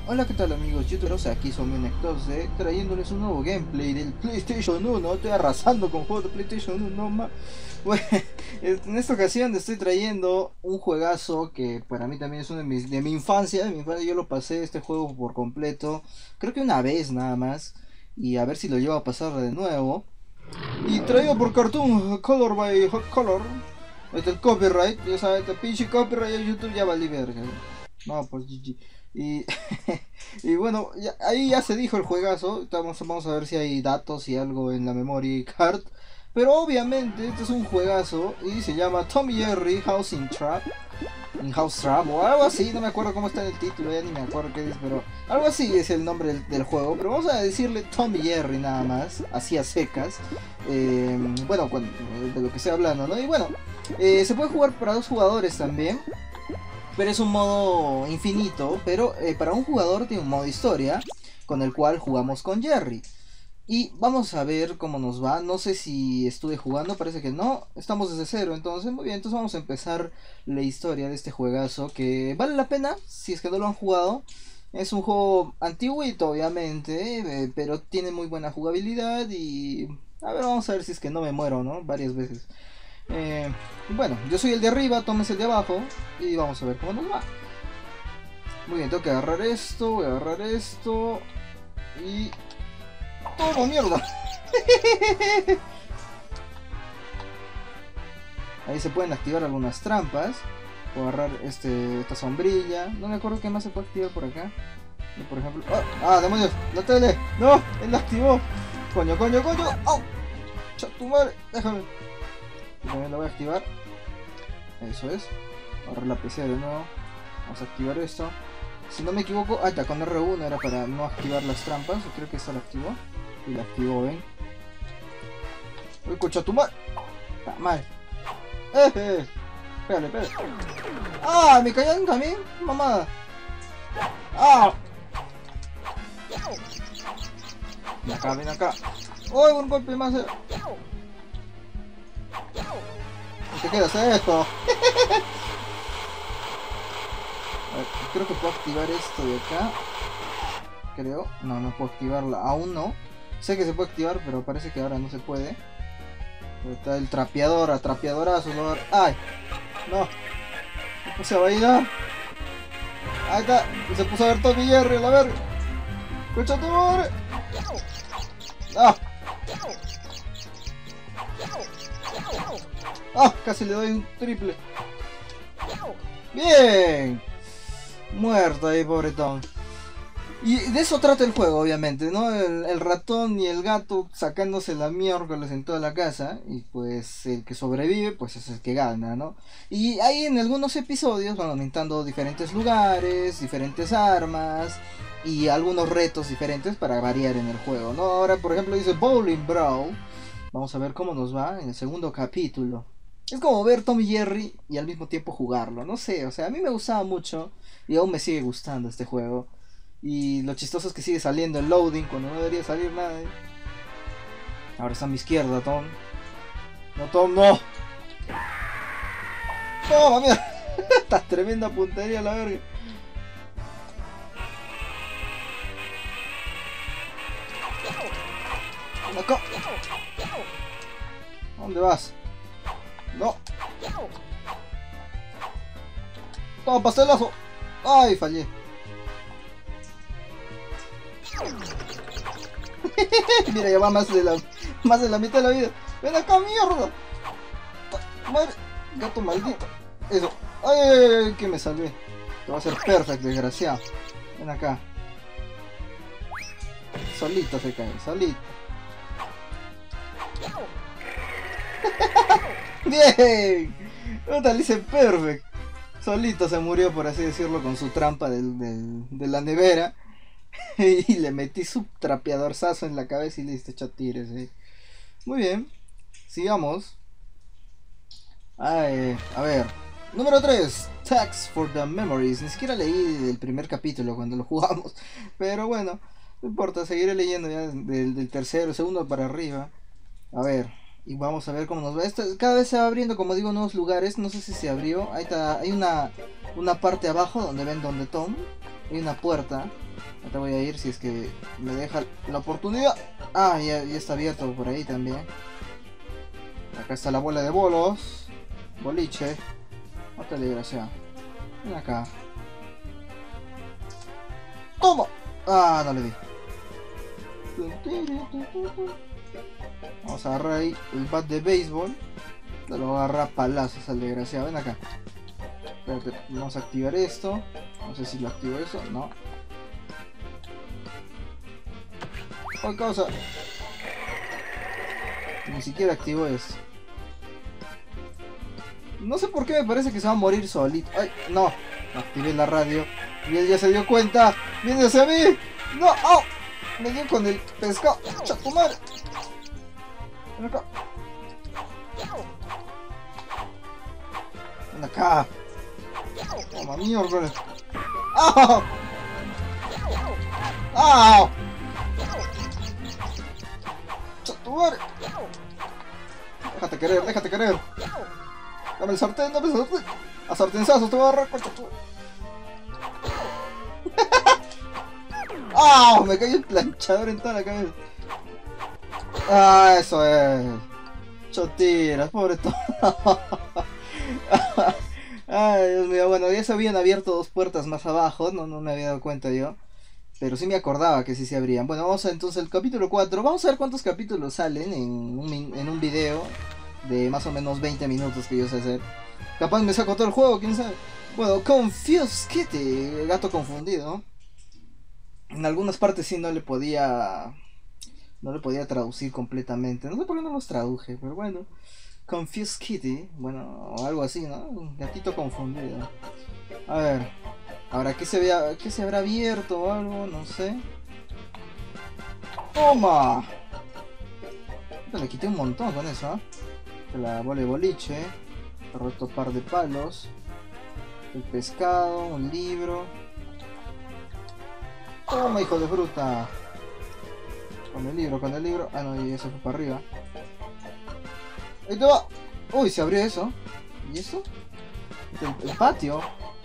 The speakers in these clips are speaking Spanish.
Hola, ¿qué tal amigos youtubers? Aquí son Minectose trayéndoles un nuevo gameplay del PlayStation 1. Estoy arrasando con juegos de PlayStation 1, Bueno, en esta ocasión estoy trayendo un juegazo que para mí también es uno de mi infancia. De mi infancia yo lo pasé este juego por completo, creo que una vez nada más. Y a ver si lo llevo a pasar de nuevo. Y traído por Cartoon Color by Hot Color. Este el copyright, ya sabes, este pinche copyright de YouTube ya valí verga. No, pues GG. Y, y bueno, ahí ya se dijo el juegazo. Vamos a ver si hay datos y algo en la memory card. Pero obviamente este es un juegazo y se llama Tom y Jerry Housing Trap. In House Trap o algo así, no me acuerdo cómo está en el título, ya ni me acuerdo qué es, pero algo así es el nombre del juego. Pero vamos a decirle Tom y Jerry nada más, así a secas. Bueno, de lo que estoy hablando, ¿no? Y bueno, se puede jugar para dos jugadores también. Pero es un modo infinito, pero para un jugador tiene un modo historia con el cual jugamos con Jerry. Y vamos a ver cómo nos va. No sé si estuve jugando, parece que no. Estamos desde cero, entonces muy bien. Entonces vamos a empezar la historia de este juegazo que vale la pena si es que no lo han jugado. Es un juego antiguito, obviamente, pero tiene muy buena jugabilidad y... A ver, vamos a ver si es que no me muero, ¿no? Varias veces. Eh, bueno, yo soy el de arriba, tomes el de abajo y vamos a ver cómo nos va. Muy bien, tengo que agarrar esto, voy a agarrar esto y... ¡Toma mierda! Ahí se pueden activar algunas trampas. Puedo agarrar esta sombrilla. No me acuerdo qué más se puede activar por acá. Y por ejemplo... ¡Ah, demonios! ¡La tele! ¡No! ¡Él la activó! ¡Coño, coño, coño! ¡Au! ¡Tu madre! ¡Déjame! Y también la voy a activar. Eso es. Agarrar la PC de nuevo. Vamos a activar esto. Si no me equivoco... Ah, ya, con R1 era para no activar las trampas. Yo creo que esta la activó. Y la activó, ¿ven? ¡Uy, cocha tu madre! ¡Está mal! Pégale, pégale. ¡Ah! ¿Me cayeron también? ¡Mamada! ¡Ah! Ven acá, ven acá. ¡Uy, un golpe más! ¿Qué quieres esto? A ver, creo que puedo activar esto de acá. Creo. No, no puedo activarla. Aún no. Sé que se puede activar, pero parece que ahora no se puede. Pero está el trapeador, atrapeadorazo, ¿no? ¡Ay! No. Me puse a bailar. Ahí está. Y se puso a ver Tommy Jerry, a la verga. ¡Escucha tu madre! ¡Ah! ¡Ah! Casi le doy un triple. ¡Bien! Muerto ahí, pobre Tom. Y de eso trata el juego, obviamente, ¿no? El ratón y el gato sacándose la miércoles en toda la casa. Y pues el que sobrevive, pues es el que gana, ¿no? Y ahí en algunos episodios van aumentando diferentes lugares, diferentes armas y algunos retos diferentes para variar en el juego, ¿no? Ahora, por ejemplo, dice Bowling Brawl. Vamos a ver cómo nos va en el segundo capítulo. Es como ver Tom y Jerry y al mismo tiempo jugarlo, no sé, o sea, a mí me gustaba mucho y aún me sigue gustando este juego. Y lo chistoso es que sigue saliendo el loading cuando no debería salir nada. Ahora está a mi izquierda, Tom. No, Tom, no. Toma, mira. Esta tremenda puntería, la verga. Ven acá. ¿Dónde vas? No. Toma, pastelazo. Ay, fallé. Mira, ya va más de la mitad de la vida. Ven acá, mierda. Madre, gato maldito. Eso. Ay, ay, ay, ay, que me salvé. Te va a ser perfecto, desgraciado. Ven acá. Solito se cae, solito. Bien. Puta, le hice perfect. Solito se murió, por así decirlo, con su trampa de la nevera. Y le metí su trapeadorzazo en la cabeza y listo, hecho tires. Muy bien, sigamos. A ver, número 3 Tax for the Memories. Ni siquiera leí el primer capítulo cuando lo jugamos. Pero bueno, no importa, seguiré leyendo ya del tercero, segundo para arriba. A ver, y vamos a ver cómo nos va. Cada vez se va abriendo, como digo, nuevos lugares. No sé si se abrió. Ahí está, hay una parte abajo donde ven donde Tom. Hay una puerta. Ahorita voy a ir si es que me deja la oportunidad. Ah, ya está abierto por ahí también. Acá está la bola de bolos. Boliche. Otra desgracia. Ven acá. ¡Toma! Ah, no le di. Vamos a agarrar ahí el bat de béisbol. Te lo agarra palazos al desgraciado. Ven acá. Espérate, vamos a activar esto. No sé si lo activo eso. No. ¡Oh, cosa! Ni siquiera activo eso. No sé por qué me parece que se va a morir solito. ¡Ay! No. Activé la radio. Y él ya se dio cuenta. ¡Viene hacia mí! ¡No! ¡Oh! Me dio con el pescado. ¡Cha tu madre! Ven acá. Ven acá. Toma mierda. ¡Ah! ¡Ah! ¡Cha tu madre! Déjate querer, déjate querer. Dame el sartén, dame el sartén. A sartenzazos te voy a agarrar, concha tu. ¡Ah! Me cayó el planchador en toda la cabeza. ¡Ah! Eso es. Chotiras, pobre todo. Ay, Dios mío. Bueno, ya se habían abierto dos puertas más abajo. No me había dado cuenta yo. Pero sí me acordaba que sí se abrían. Bueno, vamos a entonces al capítulo 4. Vamos a ver cuántos capítulos salen en un video de más o menos 20 minutos que yo sé hacer. Capaz me saco todo el juego, quién sabe. Bueno, Confused Kitty, el gato confundido. En algunas partes sí no le podía traducir completamente. No sé por qué no los traduje, pero bueno. Confused Kitty, bueno, o algo así, ¿no? Un gatito confundido. A ver, ahora ¿qué se habrá abierto o algo? No sé. ¡Toma! Le quité un montón con eso, ¿eh? La bola de boliche, roto par de palos, el pescado, un libro. Toma, hijo de fruta. Con el libro. Ah, no, y eso fue para arriba. Ahí te va. Uy, se abrió eso. ¿Y eso? El patio.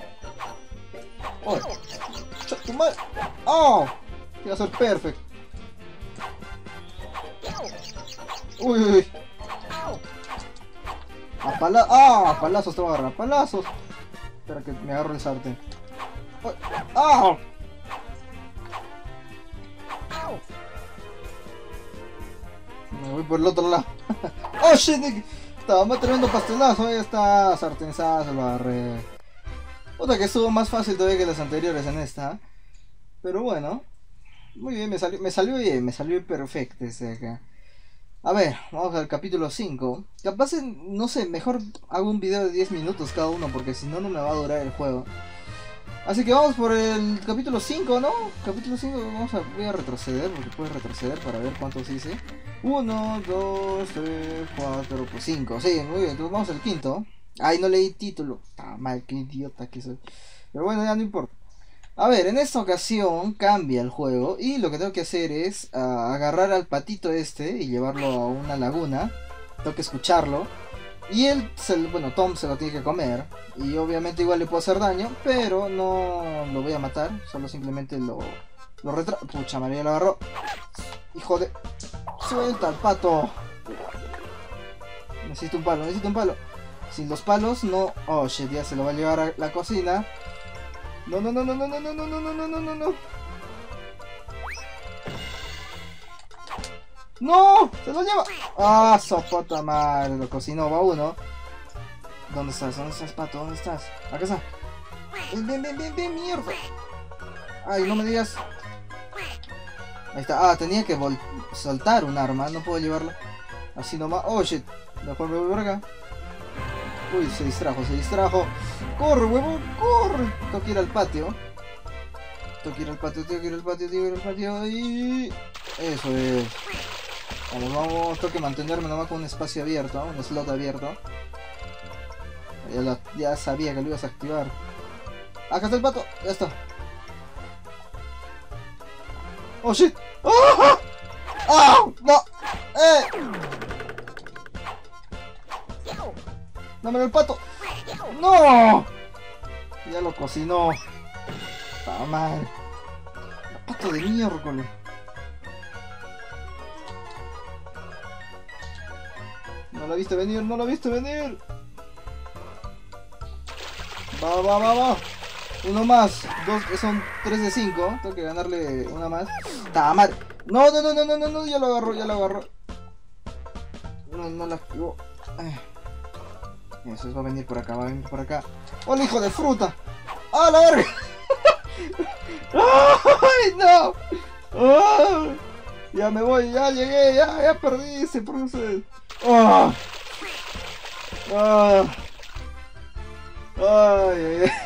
¡Oh! ¡Tu madre! ¡Oh! Iba a ser perfecto. Uy, uy, uy. A palazos te voy a agarrar. A palazos. Espera que me agarro el sartén. ¡Ah! Me voy por el otro lado. ¡Oh, shit! Estaba más tremendo pastelazo. Ahí está. Sartenzazo, lo agarré. Otra que estuvo más fácil todavía que las anteriores en esta. Pero bueno. Muy bien, me salió bien. Me salió perfecto este acá. A ver, vamos al capítulo 5. Capaz, no sé, mejor hago un video de 10 minutos cada uno, porque si no, no me va a durar el juego. Así que vamos por el capítulo 5, ¿no? Capítulo 5, voy a retroceder, porque puedes retroceder para ver cuántos hice. 1, 2, 3, 4, pues 5. Sí, muy bien, entonces vamos al quinto. Ay, no leí título. Ah, mal, qué idiota que soy. Pero bueno, ya no importa. A ver, en esta ocasión cambia el juego y lo que tengo que hacer es agarrar al patito este y llevarlo a una laguna. Tengo que escucharlo y él, bueno, Tom se lo tiene que comer y obviamente igual le puedo hacer daño, pero no lo voy a matar, solo simplemente lo Pucha, María lo agarró. Hijo de... Suelta al pato. Necesito un palo. Sin los palos no... Oh shit, ya se lo va a llevar a la cocina. No. ¡No! ¡Se lo lleva! ¡Ah, sopota madre! Lo cocinó, va uno. ¿Dónde estás, pato? ¿Dónde estás? Acá está. Ven, mierda. Ay, no me digas. Ahí está. Ah, tenía que soltar un arma. No puedo llevarlo así nomás. Oh, shit. Mejor me voy por acá. Uy, se distrajo. ¡Corre, huevón! ¡Corre! Tengo que ir al patio. Y... Eso es. Vamos. Tengo que mantenerme nomás con un espacio abierto, un slot abierto. Ya sabía que lo ibas a activar. Acá está el pato. Ya está. ¡Oh, shit! ¡Ah! ¡Ah! ¡No! ¡Dámelo el pato! ¡No! Ya lo cocinó. Está mal. La pata de miércoles. No la viste venir, no la viste venir. Va, va, va, va. Uno más. Son 3 de 5. Tengo que ganarle una más. ¡Ta madre! No, no, no, no, no, no, no. Ya lo agarró, ya lo agarró. No, no la activó. Eso va a venir por acá, va a venir por acá. ¡Hola, hijo de fruta! ¡Ah, la verga! ¡Ay, no! ¡Ah! Ya me voy, ya llegué, ya perdí ese proceso. ¡Ah! ¡Ah! ¡Ay, ay,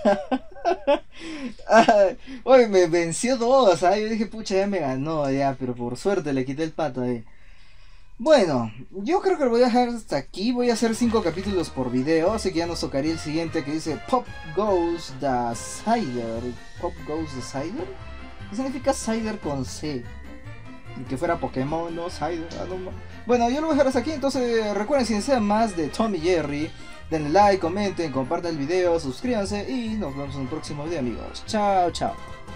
ay! Oye, me venció dos, ¿sabes? Yo dije, pucha, ya me ganó, ya, pero por suerte le quité el pato ahí. Bueno, yo creo que lo voy a dejar hasta aquí. Voy a hacer 5 capítulos por video, así que ya nos tocaría el siguiente que dice Pop Goes the Cider. ¿Pop Goes the Cider? ¿Qué significa Cider con C? Y que fuera Pokémon, ¿no? Cider, no. Bueno, yo lo voy a dejar hasta aquí, entonces recuerden, si desean más de Tom y Jerry, denle like, comenten, compartan el video, suscríbanse y nos vemos en el próximo video, amigos. Chao, chao.